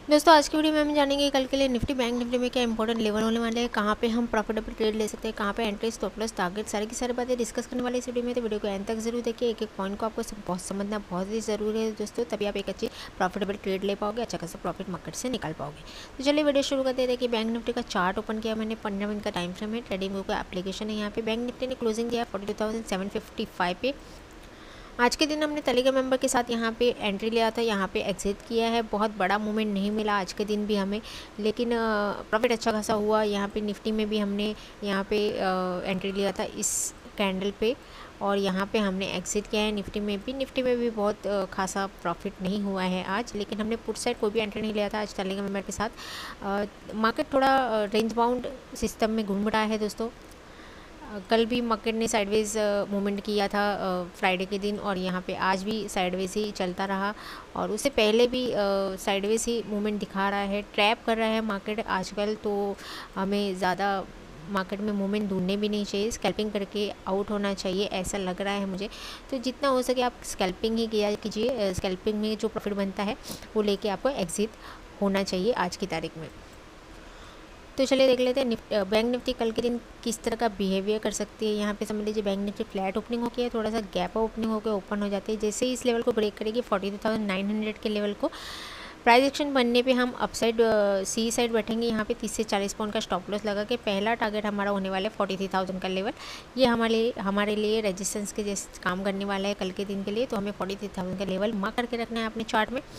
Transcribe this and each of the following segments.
दोस्तों आज की वीडियो में हम जानेंगे कल के लिए निफ्टी बैंक निफ्टी में क्या इंपॉर्टेंट लेवल होने वाले हैं, कहाँ पे हम प्रॉफिटेबल ट्रेड ले सकते हैं, कहाँ पे एंट्री स्टॉप लॉस टारगेट सारी की सारी बातें डिस्कस करने वाले इस वीडियो में। तो वीडियो को एंड तक जरूर देखिए, एक एक पॉइंट को आपको बहुत समझना बहुत ही ज़रूरी है दोस्तों, तभी आप एक अच्छी प्रॉफिटेबल ट्रेड ले पाओगे, अच्छा खासा प्रॉफिट मार्केट से निकाल पाओगे। तो चलिए वीडियो शुरू करते हैं। देखिए बैंक निफ्टी का चार्ट ओपन किया मैंने, 15 मिनट का टाइम फ्रेम है, ट्रेडिंग व्यू का एप्लीकेशन है। यहाँ पे बैंक निफ्टी ने क्लोजिंग दिया 42,755 पे। आज के दिन हमने टेलीग्राम मेंबर के साथ यहाँ पे एंट्री लिया था, यहाँ पे एग्जिट किया है। बहुत बड़ा मूवमेंट नहीं मिला आज के दिन भी हमें, लेकिन प्रॉफिट अच्छा खासा हुआ। यहाँ पे निफ्टी में भी हमने यहाँ पे एंट्री लिया था इस कैंडल पे, और यहाँ पे हमने एग्जिट किया है। निफ्टी में भी बहुत खासा प्रॉफिट नहीं हुआ है आज, लेकिन हमने पुट साइड कोई भी एंट्री नहीं लिया था आज टेलीग्राम मेंबर के साथ। मार्केट थोड़ा रेंज बाउंड सिस्टम में घूम रहा है दोस्तों। कल भी मार्केट ने साइडवेज मूवमेंट किया था फ्राइडे के दिन, और यहाँ पे आज भी साइडवेज ही चलता रहा, और उससे पहले भी साइडवेज ही मूवमेंट दिखा रहा है। ट्रैप कर रहा है मार्केट आजकल, तो हमें ज़्यादा मार्केट में मूवमेंट ढूंढने भी नहीं चाहिए, स्कैल्पिंग करके आउट होना चाहिए, ऐसा लग रहा है मुझे। तो जितना हो सके आप स्कैल्पिंग ही किया कीजिए, स्कैल्पिंग में जो प्रॉफिट बनता है वो लेके आपको एग्जिट होना चाहिए आज की तारीख में। तो चलिए देख लेते हैं बैंक निफ्टी कल के दिन किस तरह का बिहेवियर कर सकती है। यहाँ पे समझ लीजिए बैंक निफ्टी फ्लैट ओपनिंग होकर है, थोड़ा सा गैप ओपनिंग होकर ओपन हो जाती है। जैसे ही इस लेवल को ब्रेक करेगी 42,900 के लेवल को, प्राइस एक्शन बनने पे हम अपसाइड सी साइड बैठेंगे। यहाँ पे 30 से 40 पॉइंट का स्टॉप लॉस लगा के पहला टारगेट हमारा होने वाला है 43,000 का लेवल। ये हमारे लिए रेजिस्टेंस के जैसे काम करने वाला है कल के दिन के लिए। तो हमें 43,000 का लेवल मार्क करके रखना है अपने चार्ट में।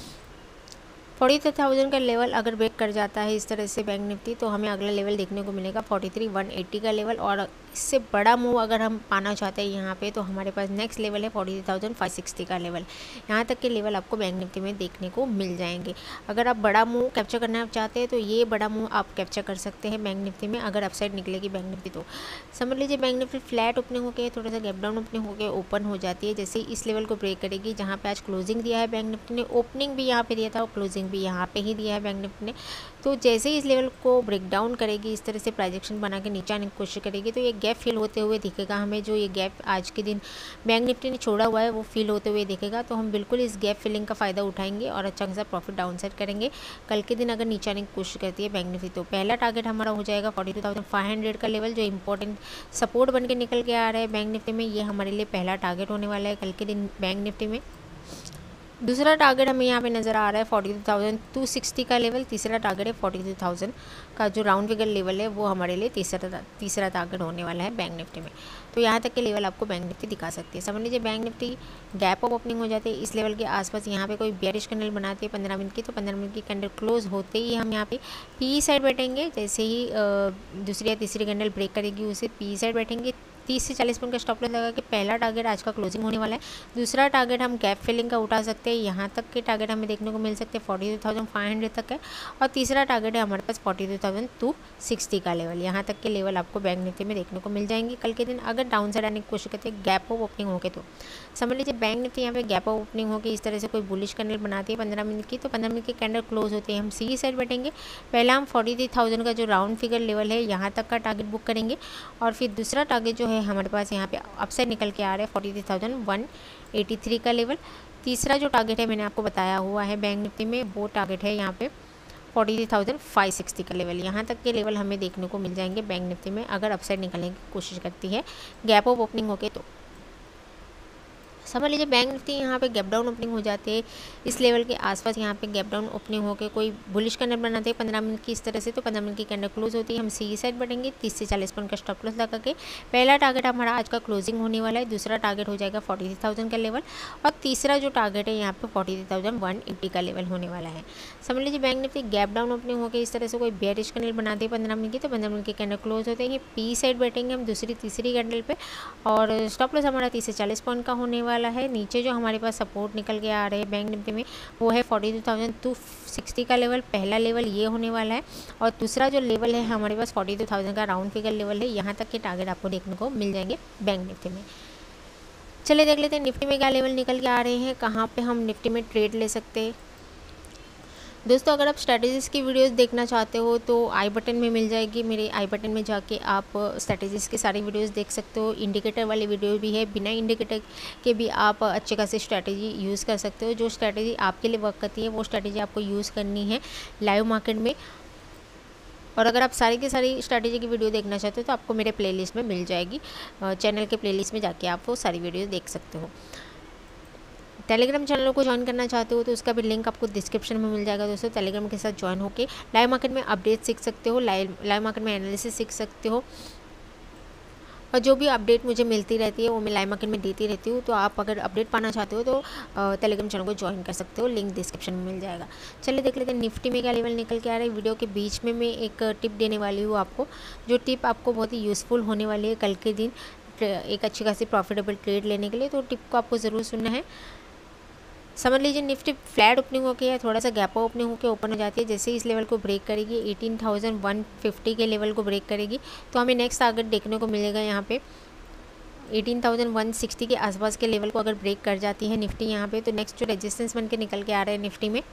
43,000 का लेवल अगर ब्रेक कर जाता है इस तरह से बैंक निफ्टी, तो हमें अगला लेवल देखने को मिलेगा 43,180 का लेवल, और इससे बड़ा मूव अगर हम पाना चाहते हैं यहाँ पे, तो हमारे पास नेक्स्ट लेवल है 43,560 का लेवल। यहाँ तक के लेवल आपको बैंक निफ्टी में देखने को मिल जाएंगे। अगर आप बड़ा मूव कैप्चर करना चाहते हैं तो ये बड़ा मूव आप कैप्चर कर सकते हैं बैंक निफ्टी में। अगर अपसाइड निकलेगी बैंक निफ्टी तो समझ लीजिए बैंक निफ्टी फ्लैट ओपनिंग होकर थोड़ा सा गैप डाउन ओपनिंग होकर ओपन हो जाती है। जैसे इस लेवल को ब्रेक करेगी, जहाँ पे आज क्लोजिंग दिया है बैंक निफ्टी ने, ओपनिंग भी यहाँ पे दिया था और क्लोजिंग भी यहाँ पे ही दिया है बैंक निफ्टी ने। तो जैसे ही इस लेवल को ब्रेक डाउन करेगी, इस तरह से प्राइजेक्शन बना के नीचे आने की कोशिश करेगी, तो ये गैप फिल होते हुए दिखेगा हमें। जो ये गैप आज के दिन बैंक निफ्टी ने छोड़ा हुआ है वो फिल होते हुए दिखेगा। तो हम बिल्कुल इस गैप फिलिंग का फ़ायदा उठाएंगे और अच्छा खासा प्रॉफिट डाउन साइड करेंगे। कल के दिन अगर नीचे आने की कोशिश करती है बैंक निफ्टी, तो पहला टारगेट हमारा हो जाएगा 42,500 का लेवल, जो इंपॉर्टेंट सपोर्ट बन के निकल के आ रहा है बैंक निफ्टी में। ये हमारे लिए पहला टारगेट होने वाला है कल के दिन बैंक निफ्टी में। दूसरा टारगेट हमें यहाँ पे नज़र आ रहा है 42,260 का लेवल। तीसरा टारगेट है 42,000 का, जो राउंड फिगर लेवल है वो हमारे लिए तीसरा टारगेट होने वाला है बैंक निफ्टी में। तो यहाँ तक के लेवल आपको बैंक निफ्टी दिखा सकती है। समझ लीजिए bank Nifty gap off opening हो जाती है इस लेवल के आसपास, यहाँ पे कोई बेयरिश कैंडल बनाती है 15 मिनट की, तो 15 मिनट की कैंडल क्लोज होते ही हम यहाँ पे पी साइड बैठेंगे। जैसे ही दूसरी या तीसरी कैंडल ब्रेक करेगी उसे पी साइड बैठेंगे। 30 से 40 पॉइंट का स्टॉप लॉस लगा के पहला टारगेट आज का क्लोजिंग होने वाला है। दूसरा टारगेट हम गैप फिलिंग का उठा सकते हैं, यहाँ तक के टारगेट हमें देखने को मिल सकते हैं 42,500 तक है। और तीसरा टारगेट है हमारे पास 42,260 का लेवल। यहाँ तक के लेवल आपको बैंक निफ्टी में देखने को मिल जाएंगे कल के दिन। अगर डाउन साइड आने की कोशिश करते हैं गैप ऑफ ओपनिंग होके, तो समझ लीजिए बैंक निफ्टी यहाँ पे गैप ऑफ ओपनिंग होकर इस तरह से कोई बुलिश कैंडल बनाती है 15 मिनट की, तो 15 मिनट की कैंडल क्लोज होती है हम सी साइड बैठेंगे। पहला हम 43,000 का जो राउंड फिगर लेवल है यहाँ तक का टारगेट बुक करेंगे, और फिर दूसरा टारगेट जो है हमारे पास यहाँ पे अपसाइड निकल के आ रहा है 43,183 का लेवल। तीसरा जो टारगेट है मैंने आपको बताया हुआ है बैंक निफ्टी में, वो टारगेट है यहाँ पे 43,560 का लेवल। यहाँ तक के लेवल हमें देखने को मिल जाएंगे बैंक निफ्टी में अगर अपसाइड निकलने की कोशिश करती है गैप ऑफ ओपनिंग होके। तो समझ लीजिए बैंक निफ्टी यहाँ पे गैप डाउन ओपनिंग हो जाते हैं इस लेवल के आसपास, यहाँ पे गैप डाउन ओपनिंग होकर कोई बुलिश कैंडल बनाते हैं 15 मिनट की इस तरह से, तो 15 मिनट की कैंडल क्लोज होती है हम सी साइड बढ़ेंगे। 30 से 40 पॉइंट का स्टॉप लॉस लगा के पहला टारगेट हमारा आज का क्लोजिंग होने वाला है। दूसरा टारगेट हो जाएगा 43,000 का लेवल, और तीसरा जो टारगेट है यहाँ पे 43,180 का लेवल होने वाला है। समझ लीजिए bank Nifty gap down opening होकर इस तरह से कोई बेयरिश कैंडल बनाते हैं 15 मिनट की, तो 15 मिनट की कैंडल क्लोज होते हैं पी साइड बैठेंगे हम दूसरी तीसरी कैंडल पे, और स्टॉप लॉस हमारा 30 से 40 पॉइंट का होने वाला है। नीचे जो हमारे पास सपोर्ट निकल के आ रहे हैं बैंक निफ्टी में वो है 42,260 का लेवल, पहला लेवल ये होने वाला है। और दूसरा जो लेवल है हमारे पास 42,000 का राउंड फिगर लेवल है, यहाँ तक के टारगेट आपको देखने को मिल जाएंगे बैंक निफ्टी में। चलिए देख लेते हैं निफ्टी में क्या लेवल निकल के आ रहे हैं, कहाँ पे हम निफ्टी में ट्रेड ले सकते हैं। दोस्तों अगर आप स्ट्रैटेजीज़ की वीडियोस देखना चाहते हो तो आई बटन में मिल जाएगी, मेरे आई बटन में जाके आप स्ट्रैटेजीज़ की सारी वीडियोस देख सकते हो। इंडिकेटर वाली वीडियो भी है, बिना इंडिकेटर के भी आप अच्छे खासी स्ट्रैटेजी यूज़ कर सकते हो। जो स्ट्रैटेजी आपके लिए वर्क करती है वो स्ट्रैटेजी आपको यूज़ करनी है लाइव मार्केट में। और अगर आप सारी की सारी स्ट्रैटेजी की वीडियो देखना चाहते हो तो आपको मेरे प्लेलिस्ट में मिल जाएगी, चैनल के प्लेलिस्ट में जाके आप वो सारी वीडियो देख सकते हो। टेलीग्राम चैनल को ज्वाइन करना चाहते हो तो उसका भी लिंक आपको डिस्क्रिप्शन में मिल जाएगा। दोस्तों टेलीग्राम के साथ ज्वाइन होकर लाइव मार्केट में अपडेट सीख सकते हो, लाइव मार्केट में एनालिसिस सीख सकते हो, और जो भी अपडेट मुझे मिलती रहती है वो मैं लाइव मार्केट में देती रहती हूँ। तो आप अगर अपडेट पाना चाहते हो तो टेलीग्राम चैनल को ज्वाइन कर सकते हो, लिंक डिस्क्रिप्शन में मिल जाएगा। चलिए देख लेते हैं निफ्टी में क्या लेवल निकल के आ रहा है। वीडियो के बीच में मैं एक टिप देने वाली हूँ आपको, जो टिप आपको बहुत ही यूज़फुल होने वाली है कल के दिन एक अच्छी खासी प्रॉफिटेबल ट्रेड लेने के लिए। तो टिप को आपको ज़रूर सुनना है। समझ लीजिए निफ्टी फ्लैट ओपनिंग होकर या थोड़ा सा गैप ओपनिंग होकर ओपन हो जाती है। जैसे इस लेवल को ब्रेक करेगी 18,150 के लेवल को ब्रेक करेगी तो हमें नेक्स्ट टारगेट देखने को मिलेगा यहाँ पे 18,160 के आसपास के लेवल को अगर ब्रेक कर जाती है निफ्टी यहाँ पे, तो नेक्स्ट जो रेजिस्टेंस बन के निकल के आ रहा है निफ्टी में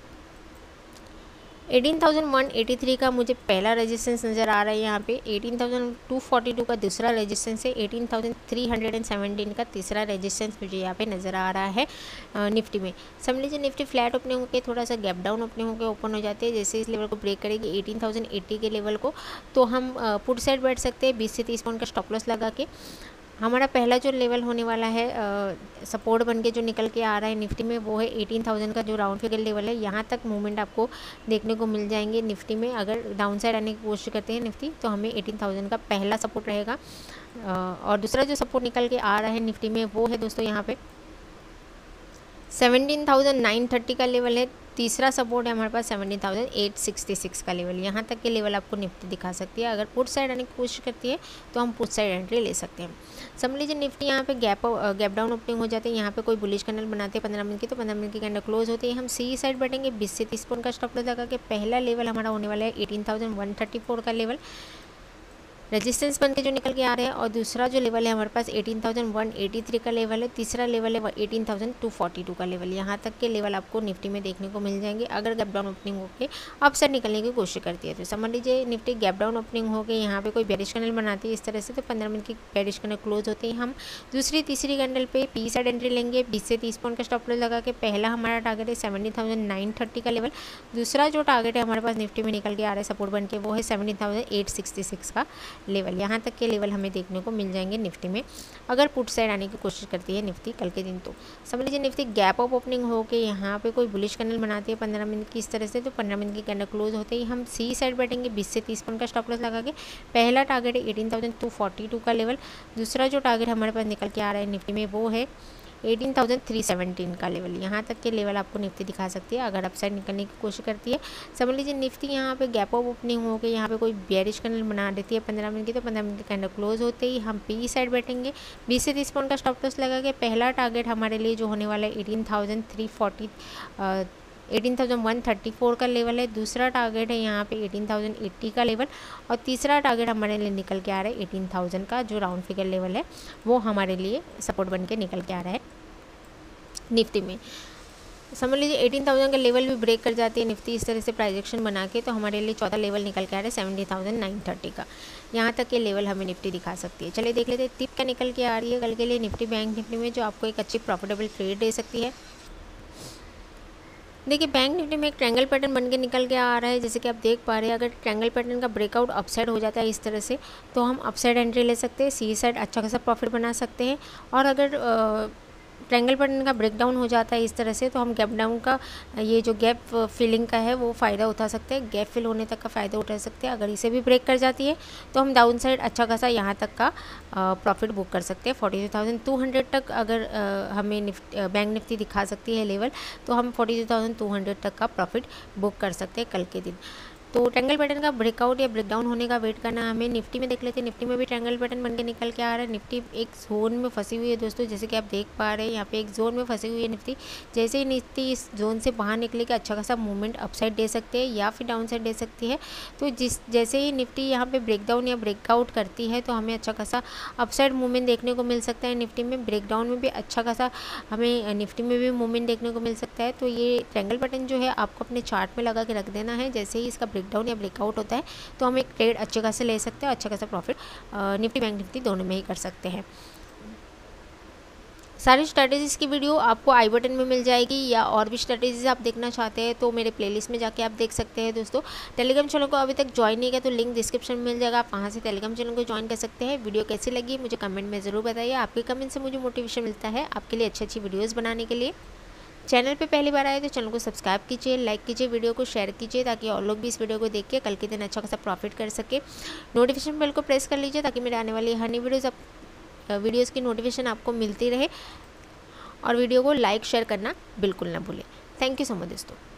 18,183 का मुझे पहला रेजिस्टेंस नज़र आ रहा है। यहाँ पे 18,242 का दूसरा रेजिस्टेंस है, 18,317 का तीसरा रेजिस्टेंस मुझे यहाँ पे नज़र आ रहा है निफ्टी में। समझ लीजिए निफ्टी फ्लैट ओपनिंग होकर थोड़ा सा गैप डाउन ओपनिंग होकर ओपन हो जाती है। जैसे इस लेवल को ब्रेक करेगी 18,080 के लेवल को, तो हम पुट साइड बैठ सकते हैं 20 से 30 पॉइंट का स्टॉप लॉस लगा के। हमारा पहला जो लेवल होने वाला है सपोर्ट बन के जो निकल के आ रहा है निफ्टी में वो है 18,000 का जो राउंड फिगर लेवल है। यहाँ तक मूवमेंट आपको देखने को मिल जाएंगे निफ्टी में। अगर डाउन साइड आने की कोशिश करते हैं निफ्टी तो हमें 18,000 का पहला सपोर्ट रहेगा। और दूसरा जो सपोर्ट निकल के आ रहा है निफ्टी में वो है दोस्तों यहाँ पे 17,930 का लेवल है। तीसरा सपोर्ट है हमारे पास 17,866 का लेवल। यहाँ तक के लेवल आपको निफ्टी दिखा सकती है। अगर पुट साइड आने की कोशिश करती है तो हम पुट साइड एंट्री ले सकते हैं। समझ लीजिए निफ्टी यहाँ पे गैप डाउन ओपनिंग हो जाती है। यहाँ पे कोई बुलिश कैंडल बनाते हैं 15 मिनट की, तो 15 मिनट की कैंडल क्लोज होती है। हम सी साइड बैठेंगे 20 से 30 पॉइंट का स्टॉप लॉस लगा के। पहला लेवल हमारा होने वाला है 18,134 का लेवल रेजिस्टेंस बन के जो निकल के आ रहे हैं, और दूसरा जो लेवल है हमारे पास 18,183 का लेवल है। तीसरा लेवल है 18,242 का लेवल। यहाँ तक के लेवल आपको निफ्टी में देखने को मिल जाएंगे अगर गैप डाउन ओपनिंग होकर अप साइड निकलने की कोशिश करती है। तो समझ लीजिए निफ्टी गैप डाउन ओपनिंग होकर यहाँ पे कोई बेरिश कैंडल बनाती है इस तरह से, तो 15 मिनट की बेरिश कैंडल क्लोज होती है। हम दूसरी तीसरी कैंडल पे पी साइड एंट्री लेंगे 20 से 30 पॉइंट का स्टॉप लॉस लगा के। पहला हमारा टारगेट है 17,930 का लेवल। दूसरा जो टारगेट है हमारे पास निफ्टी में निकल के आ रहा है सपोर्ट बन के वो है 17,866 का लेवल। यहाँ तक के लेवल हमें देखने को मिल जाएंगे निफ्टी में अगर पुट साइड आने की कोशिश करती है निफ्टी कल के दिन। तो समझ लीजिए निफ्टी गैप अप ओपनिंग हो के यहाँ पे कोई बुलिश कैंडल बनाती है 15 मिनट की इस तरह से, तो 15 मिनट की कैंडल क्लोज होते ही हम सी साइड बैठेंगे 20 से 30 पॉइंट का स्टॉप लॉस लगा के। पहला टारगेट है 18,242 का लेवल। दूसरा जो टारगेट हमारे पास निकल के आ रहा है निफ्टी में वो है 18,317 का लेवल। यहाँ तक के लेवल आपको निफ्टी दिखा सकती है अगर अपसाइड निकलने की कोशिश करती है। समझ लीजिए निफ्टी यहाँ पे गैप अप ओपनिंग हो के यहाँ पे कोई बेरिश कैंडल बना देती है 15 मिनट की, तो 15 मिनट की कैंडल क्लोज होते ही हम पी साइड बैठेंगे 20 से 30 पॉइंट का स्टॉप लॉस लगा के। पहला टारगेट हमारे लिए जो होने वाला है 18,134 का लेवल है। दूसरा टारगेट है यहाँ पे 18,080 का लेवल, और तीसरा टारगेट हमारे लिए निकल के आ रहा है 18,000 का जो राउंड फिगर लेवल है वो हमारे लिए सपोर्ट बन के निकल के आ रहा है निफ्टी में। समझ लीजिए 18,000 का लेवल भी ब्रेक कर जाती है निफ्टी इस तरह से प्राइजेक्शन बना के, तो हमारे लिए चौथा लेवल निकल के आ रहा है 17,930 का। यहाँ तक के लेवल हमें निफ्टी दिखा सकती है। चलिए देख लेते हैं टिप क्या निकल के आ रही है कल के लिए निफ्टी बैंक निफ्टी में, जो आपको एक अच्छी प्रॉफिटेबल ट्रेड दे सकती है। देखिए बैंक निफ्टी में एक ट्रायंगल पैटर्न बन के निकल के आ रहा है, जैसे कि आप देख पा रहे हैं। अगर ट्रायंगल पैटर्न का ब्रेकआउट अपसाइड हो जाता है इस तरह से, तो हम अपसाइड एंट्री ले सकते हैं, सी साइड अच्छा खासा प्रॉफिट बना सकते हैं। और अगर ट्रायंगल पैटर्न का ब्रेकडाउन हो जाता है इस तरह से, तो हम गैप डाउन का ये जो गैप फिलिंग का है वो फ़ायदा उठा सकते हैं, गैप फिल होने तक का फ़ायदा उठा सकते हैं। अगर इसे भी ब्रेक कर जाती है तो हम डाउन साइड अच्छा खासा यहाँ तक का प्रॉफिट बुक कर सकते हैं। 42,200 तक अगर हमें बैंक निफ्टी दिखा सकती है लेवल, तो हम 42,200 तक का प्रॉफिट बुक कर सकते हैं कल के दिन। तो ट्रायंगल पैटर्न का ब्रेकआउट या ब्रेकडाउन होने का वेट करना हमें। निफ्टी में देख लेते हैं, निफ्टी में भी ट्रायंगल पैटर्न बन के निकल के आ रहा है। निफ्टी एक जोन में फंसी हुई है दोस्तों, जैसे कि आप देख पा रहे हैं यहाँ पे एक जोन में फंसी हुई है निफ्टी। जैसे ही निफ्टी इस जोन से बाहर निकले कि अच्छा खासा मूवमेंट अपसाइड दे सकते हैं या फिर डाउन साइड दे सकती है। तो जैसे ही निफ्टी यहाँ पे ब्रेकडाउन या ब्रेकआउट करती है तो हमें अच्छा खासा अपसाइड मूवमेंट देखने को मिल सकता है। निफ्टी में ब्रेकडाउन में भी अच्छा खासा हमें निफ्टी में भी मूवमेंट देखने को मिल सकता है। तो ये ट्रायंगल पैटर्न जो है आपको अपने चार्ट में लगा के रख देना है। जैसे ही इसका ब्रेकडाउन या ब्रेकआउट होता है तो हम एक ट्रेड अच्छे खासे ले सकते हैं, अच्छा खासा प्रॉफिट निफ्टी बैंक निफ्टी दोनों में ही कर सकते हैं। सारी स्ट्रैटेजीज़ की वीडियो आपको आई बटन में मिल जाएगी, या और भी स्ट्रैटेजीज़ आप देखना चाहते हैं तो मेरे प्लेलिस्ट में जाके आप देख सकते हैं दोस्तों। टेलीग्राम चैनल को अभी तक ज्वाइन नहीं किया तो लिंक डिस्क्रिप्शन में मिल जाएगा, आप वहाँ से टेलीग्राम चैनल को ज्वाइन कर सकते हैं। वीडियो कैसी लगी मुझे कमेंट में ज़रूर बताइए, आपके कमेंट से मुझे मोटिवेशन मिलता है आपके लिए अच्छी वीडियोज़ बनाने के लिए। चैनल पे पहली बार आए तो चैनल को सब्सक्राइब कीजिए, लाइक कीजिए, वीडियो को शेयर कीजिए ताकि और लोग भी इस वीडियो को देख के कल के दिन अच्छा खासा प्रॉफिट कर सके। नोटिफिकेशन बेल को प्रेस कर लीजिए ताकि मेरे आने वाली हर नई वीडियोज़ की नोटिफिकेशन आपको मिलती रहे। और वीडियो को लाइक शेयर करना बिल्कुल ना भूलें। थैंक यू सो मच दोस्तों।